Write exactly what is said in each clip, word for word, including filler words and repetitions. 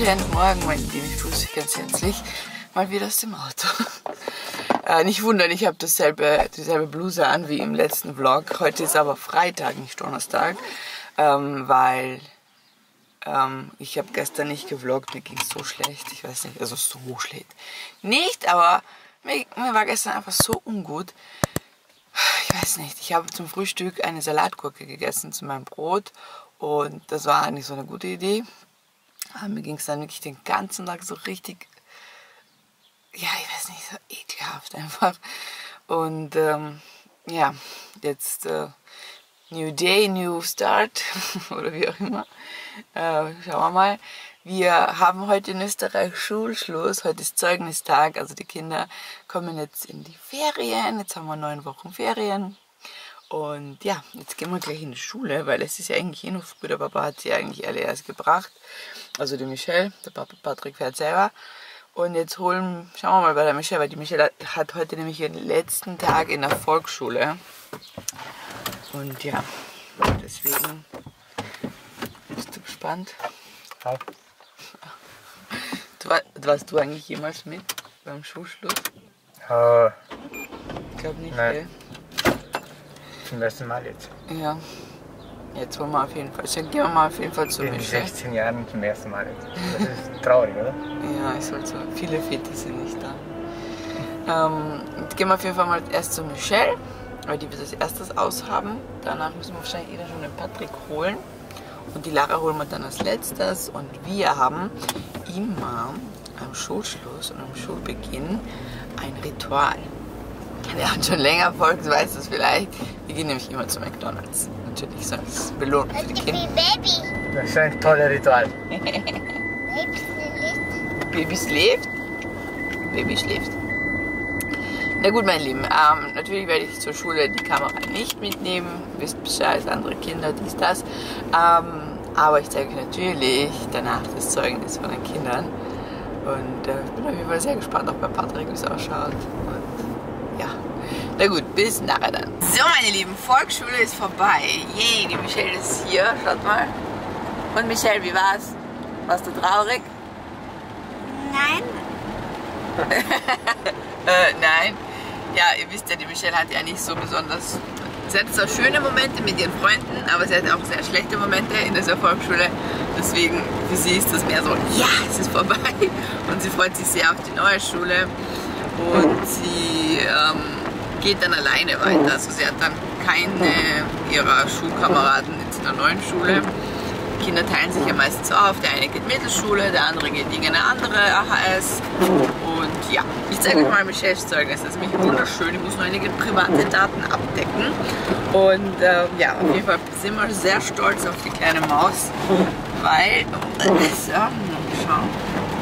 Guten Morgen, meine Lieben, ich grüße euch ganz herzlich mal wieder aus dem Auto. äh, nicht wundern, ich habe dasselbe, dieselbe Bluse an wie im letzten Vlog. Heute ist aber Freitag, nicht Donnerstag, ähm, weil ähm, ich habe gestern nicht gevloggt, mir ging es so schlecht, ich weiß nicht, also so schlecht. Nicht, aber mir, mir war gestern einfach so ungut. Ich weiß nicht, ich habe zum Frühstück eine Salatgurke gegessen zu meinem Brot und das war eigentlich so eine gute Idee. Aber mir ging es dann wirklich den ganzen Tag so richtig, ja, ich weiß nicht, so ekelhaft einfach. Und ähm, ja, jetzt äh, New Day, New Start oder wie auch immer. Äh, schauen wir mal. Wir haben heute in Österreich Schulschluss, heute ist Zeugnistag, also die Kinder kommen jetzt in die Ferien, jetzt haben wir neun Wochen Ferien. Und ja, jetzt gehen wir gleich in die Schule, weil es ist ja eigentlich eh noch früh, der Papa hat sie eigentlich alle erst gebracht, also die Michelle, der Papa Patrick fährt selber. Und jetzt holen, schauen wir mal bei der Michelle, weil die Michelle hat heute nämlich ihren letzten Tag in der Volksschule. Und ja, deswegen, bist du gespannt? Ja. Du, warst du eigentlich jemals mit beim Schulschluss? Uh, Ich glaube nicht, nein. gell? Zum ersten Mal jetzt. Ja, jetzt wollen wir auf jeden Fall, dann gehen wir mal auf jeden Fall zu In Michelle. sechzehn Jahren zum ersten Mal jetzt. Das ist traurig, oder? Ja, ist halt so. Viele Väter sind nicht da. Ähm, jetzt gehen wir auf jeden Fall mal erst zu Michelle, weil die wird als erstes aushaben. Danach müssen wir wahrscheinlich jeder schon den Patrick holen. Und die Lara holen wir dann als letztes. Und wir haben immer am Schulschluss und am Schulbeginn ein Ritual. Der hat schon länger folgt, weiß das vielleicht. Wir gehen nämlich immer zu McDonald's. Natürlich so als Belohnung für die Kinder. Baby. Das ist ein tolles Ritual. Baby schläft. Baby schläft. Na gut, meine Lieben, ähm, natürlich werde ich zur Schule die Kamera nicht mitnehmen. Wisst Bescheid, andere Kinder, dies, das. Ähm, aber ich zeige euch natürlich danach das Zeugnis von den Kindern. Und äh, ich bin auf jeden Fall sehr gespannt, auch bei Patrick, wie es ausschaut. Und ja, na gut, bis nachher dann. So, meine Lieben, Volksschule ist vorbei. Yay, die Michelle ist hier, schaut mal. Und Michelle, wie war's? Warst du traurig? Nein. äh, nein. Ja, ihr wisst ja, die Michelle hat ja nicht so besonders... Sie hat zwar schöne Momente mit ihren Freunden, aber sie hat auch sehr schlechte Momente in dieser Volksschule. Deswegen, für sie ist das mehr so, ja, es ist vorbei. Und sie freut sich sehr auf die neue Schule. Und sie ähm, geht dann alleine weiter. Also sie hat dann keine ihrer Schulkameraden jetzt in der neuen Schule. Die Kinder teilen sich ja meistens so auf. Der eine geht Mittelschule, der andere geht in eine andere A H S. Und ja, ich zeige euch mal Michelles Zeugnis. Das ist nämlich wunderschön. Ich muss nur einige private Daten abdecken. Und äh, ja, auf jeden Fall sind wir sehr stolz auf die kleine Maus. Weil, so, schauen.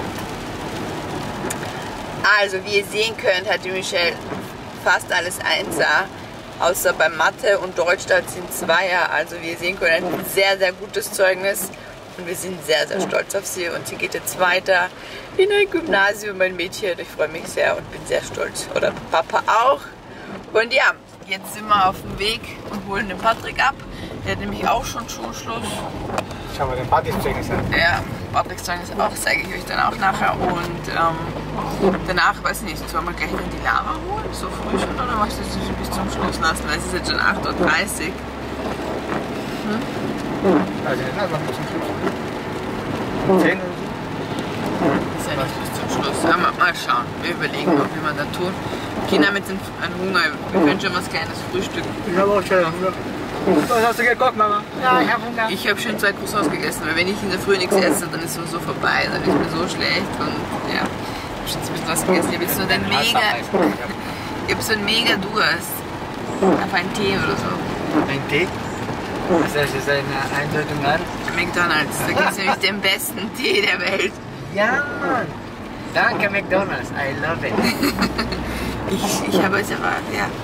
Also, wie ihr sehen könnt, hat die Michelle fast alles Einser. Außer bei Mathe und Deutsch, da sind Zweier. Also wie ihr sehen könnt, ein sehr, sehr gutes Zeugnis. Und wir sind sehr, sehr stolz auf sie. Und sie geht jetzt weiter in ein Gymnasium, mein Mädchen. Ich freue mich sehr und bin sehr stolz. Oder Papa auch. Und ja, jetzt sind wir auf dem Weg und holen den Patrick ab. Der hat nämlich auch schon Schulschluss. Schauen wir den Partys-Zeugnis an. Ja, Patricks Zeugnis auch, zeige ich euch dann auch nachher. Und ähm, danach, weiß ich nicht, sollen wir gleich dann die Lara holen? So früh schon oder machst du das nicht bis zum Schluss lassen? Weil es ist jetzt schon acht Uhr dreißig. Hm? Also, na, machen wir zum Schluss. zehn Uhr. Ist ja nicht bis zum Schluss. Ja, mal, mal schauen. Wir überlegen noch, wie man da tun. Kinder mit dem Hunger, wir können schon was kleines frühstücken. Ich habe auch schon Hunger. Was hast du gekocht, Mama? Ja, ich habe Hunger. Ich habe schon zwei Croissants gegessen, weil wenn ich in der Früh nichts esse, dann ist es sowieso vorbei. Dann ist mir so schlecht und ja, ich habe schon ein bisschen was gegessen. Ich habe jetzt nur den mega, ich habe so einen mega Durst. Auf einen Tee oder so. Ein Tee? Das ist eine Eindeutung an. McDonald's, da gibt es nämlich den besten Tee der Welt. Ja, Mann. Danke, McDonald's. I love it. Ich, ich habe es erwartet, ja. ja.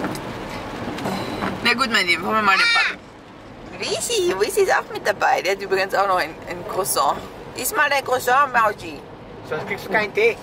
Na gut, mein Lieben, holen wir mal den Patrick. Risi, Risi ist auch mit dabei. Der hat übrigens auch noch ein, ein Croissant. Iss mal ein Croissant, Mauji. Sonst kriegst du keinen Tee.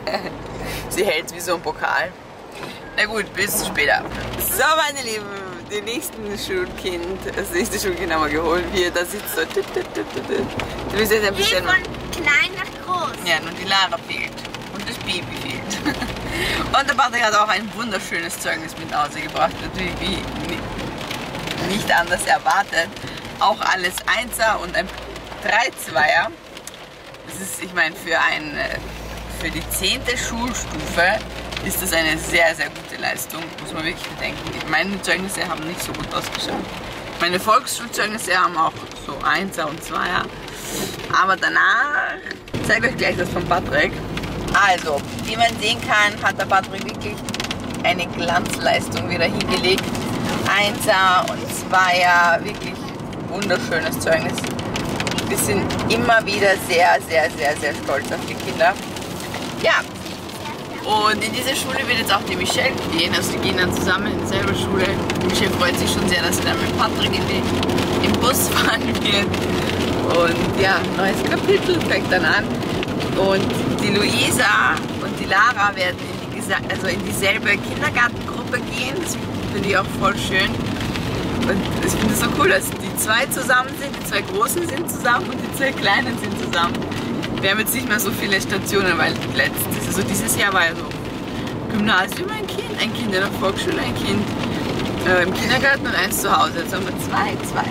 Sie hält es wie so ein Pokal. Na gut, bis später. So, meine Lieben, die nächsten Schulkind, das nächste Schulkind haben wir geholt, wie er da sitzt. So. Du bist jetzt ein bisschen. Von klein nach groß. Ja, nur die Lara fehlt. Und das Baby fehlt. Und der Patrick hat auch ein wunderschönes Zeugnis mit nach Hause gebracht. Natürlich wie nicht anders erwartet. Auch alles Einser und ein drei Zweier. Das ist, ich meine, für, ein, für die zehnte Schulstufe ist das eine sehr, sehr gute Leistung. Muss man wirklich bedenken. Meine Zeugnisse haben nicht so gut ausgeschaut. Meine Volksschulzeugnisse haben auch so Einser und Zweier. Aber danach, ich zeige euch gleich das von Patrick. Also, wie man sehen kann, hat der Patrick wirklich eine Glanzleistung wieder hingelegt. Einser und Zweier, wirklich wunderschönes Zeugnis. Wir sind immer wieder sehr, sehr, sehr, sehr stolz auf die Kinder. Ja, und in diese Schule wird jetzt auch die Michelle gehen. Also die gehen dann zusammen in dieselbe Schule. Die Michelle freut sich schon sehr, dass sie dann mit Patrick in die, im Bus fahren wird. Und ja, neues Kapitel fängt dann an. Und die Luisa und die Lara werden in, die, also in dieselbe Kindergartengruppe gehen. Das finde ich auch voll schön. Und ich finde es so cool, dass die zwei zusammen sind, die zwei Großen sind zusammen und die zwei Kleinen sind zusammen. Wir haben jetzt nicht mehr so viele Stationen, weil letztes, also dieses Jahr war ja so Gymnasium ein Kind, ein Kind in der Volksschule, ein Kind äh, im Kindergarten und eins zu Hause. Jetzt haben wir zwei, zwei.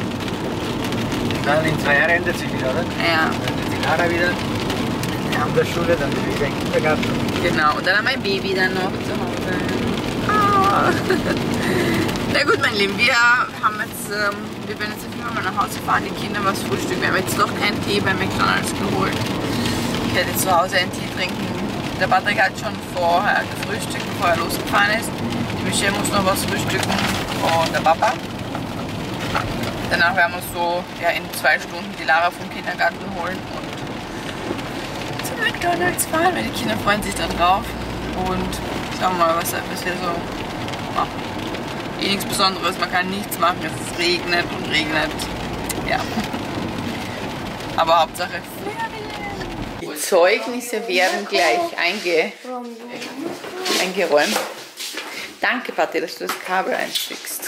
Dann in zwei Jahren ändert sich wieder, oder? Ja. Dann ändert die Lara wieder. An der Schule, dann wieder im Kindergarten. Genau, und dann haben wir ein Baby dann noch zu Hause. Oh. Na gut, mein Lieben, wir haben jetzt, ähm, wir werden jetzt auf jeden Fall mal nach Hause fahren, die Kinder was frühstücken. Wir haben jetzt noch keinen Tee bei McDonald's geholt. Ich werde zu Hause einen Tee trinken. Der Patrick hat schon vorher gefrühstückt, bevor er losgefahren ist. Die Michelle muss noch was frühstücken und der Papa. Danach werden wir so ja, in zwei Stunden die Lara vom Kindergarten holen und zu McDonald's fahren, weil die Kinder freuen sich da drauf. Und schauen wir mal, was, was wir so machen. Eh nichts Besonderes, man kann nichts machen, es regnet und regnet. Ja. Aber Hauptsache Ferien. Die Zeugnisse werden gleich einge eingeräumt. Danke, Patti, dass du das Kabel einsteckst.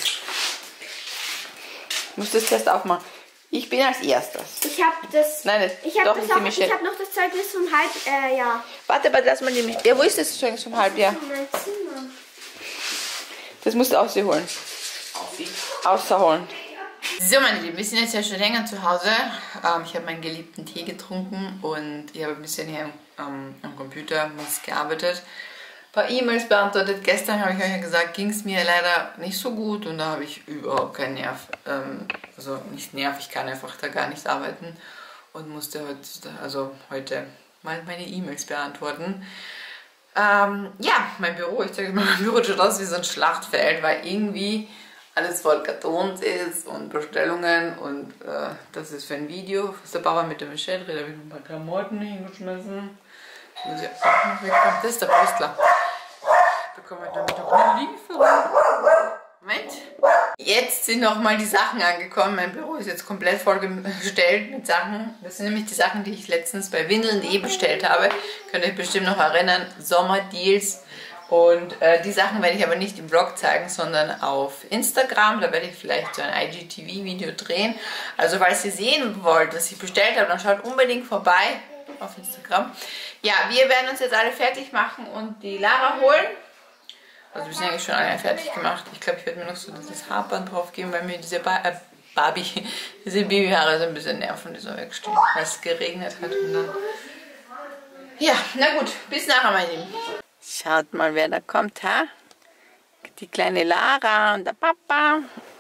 Ich muss das erst aufmachen. Ich bin als erstes. Ich habe das. Nein, das ich habe doch nicht die Michelle. Ich habe noch das Zeugnis vom Halbjahr. Warte, warte, lass mal die Michelle. Ja, wo ist das Zeugnis vom Halbjahr? Mein Zimmer. Das musst du ausholen. Außerholen. So, meine Lieben, wir sind jetzt ja schon länger zu Hause. Ähm, ich habe meinen geliebten Tee getrunken und ich habe ein bisschen hier ähm, am Computer gearbeitet. Ein paar E-Mails beantwortet. Gestern habe ich euch ja gesagt, ging es mir leider nicht so gut und da habe ich überhaupt keinen Nerv. Ähm, also nicht Nerv, ich kann einfach da gar nicht arbeiten und musste heute, also heute mal meine E-Mails beantworten. Ähm, ja, mein Büro, ich zeige euch mal, mein Büro schaut aus wie so ein Schlachtfeld, weil irgendwie alles voll Kartons ist und Bestellungen und äh, das ist für ein Video, was der Papa mit der Michelle dreht. Da habe ich noch ein paar Klamotten hingeschmissen. Muss ich auch noch wegkommen. Das ist der Postler. Bekommen wir damit auch eine Lieferung. Moment. Jetzt sind nochmal die Sachen angekommen. Mein Büro ist jetzt komplett vollgestellt mit Sachen. Das sind nämlich die Sachen, die ich letztens bei Windeln eh bestellt habe. Könnt ihr euch bestimmt noch erinnern. Sommerdeals. Und äh, die Sachen werde ich aber nicht im Vlog zeigen, sondern auf Instagram. Da werde ich vielleicht so ein I G T V-Video drehen. Also falls ihr sehen wollt, was ich bestellt habe, dann schaut unbedingt vorbei auf Instagram. Ja, wir werden uns jetzt alle fertig machen und die Lara holen. Also wir sind eigentlich schon alle fertig gemacht. Ich glaube, ich werde mir noch so dieses Haarband drauf geben, weil mir diese ba äh, Barbie, diese Babyhaare so ein bisschen nerven, die so wegstehen, weil es geregnet hat. Und dann ja, na gut, bis nachher, meine Lieben. Schaut mal, wer da kommt, ha? Die kleine Lara und der Papa.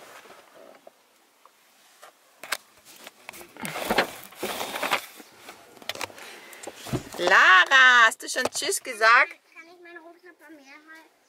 Lara, hast du schon Tschüss gesagt? Kann ich meinen Rucksack mehr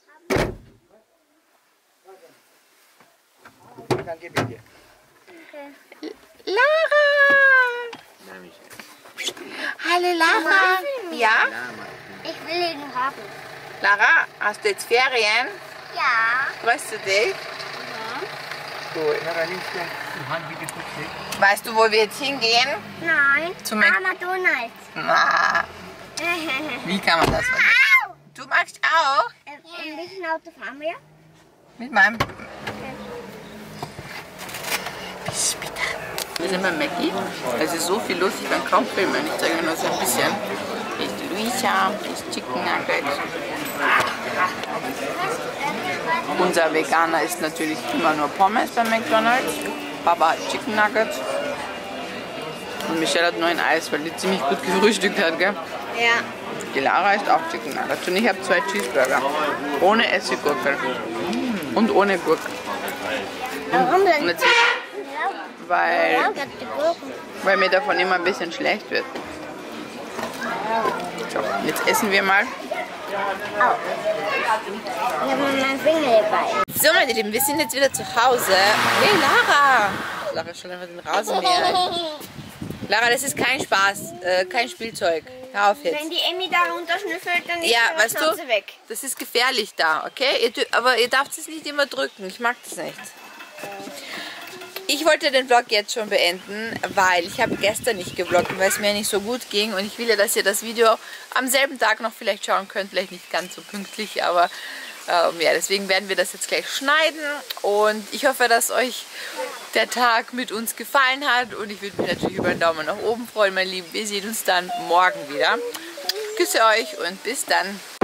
haben? Dann gebe ich dir. Okay. Lara! Nein, Michelle. Hallo Lara! Ja? Ich will ihn haben. Lara, hast du jetzt Ferien? Ja. Freust du dich? So, na, dann nimmst du die Hand wieder kurz. Weißt du, wo wir jetzt hingehen? Nein. Zum Mac- Ah, McDonald's. Na, wie kann man das machen? Au! Du magst auch? In welchem Auto fahren wir? Mit meinem... Bis später. Wir sind bei Mackie. Es ist so viel los, ich kann kaum filmen. Ich zeige nur so ein bisschen. Hier ist die Luisa, hier ist Chicken Nugget. Unser Veganer isst natürlich immer nur Pommes bei McDonald's. Papa hat Chicken Nuggets. Und Michelle hat nur ein Eis, weil die ziemlich gut gefrühstückt hat, gell? Ja. Die Lara isst auch Chicken Nuggets. Und ich habe zwei Cheeseburger. Ohne Essiggurke. Und ohne Gurke. Warum denn? Und jetzt, weil, weil mir davon immer ein bisschen schlecht wird. So, jetzt essen wir mal. Ich habe meinen Finger dabei. So, meine Lieben, wir sind jetzt wieder zu Hause. Hey, Lara! Lara ist schon einfach den Rasenmäher. Lara, das ist kein Spaß, äh, kein Spielzeug. Hör auf jetzt. Wenn die Emmy da runterschnüffelt, dann ist Ja, die weißt Schnauze du, weg. das ist gefährlich da, okay? Ihr, dür- aber ihr dürft es nicht immer drücken. Ich mag das nicht. Ich wollte den Vlog jetzt schon beenden, weil ich habe gestern nicht gevloggt, weil es mir nicht so gut ging. Und ich will ja, dass ihr das Video am selben Tag noch vielleicht schauen könnt. Vielleicht nicht ganz so pünktlich, aber ähm, ja, deswegen werden wir das jetzt gleich schneiden. Und ich hoffe, dass euch der Tag mit uns gefallen hat. Und ich würde mich natürlich über einen Daumen nach oben freuen, meine Lieben. Wir sehen uns dann morgen wieder. Küsse euch und bis dann.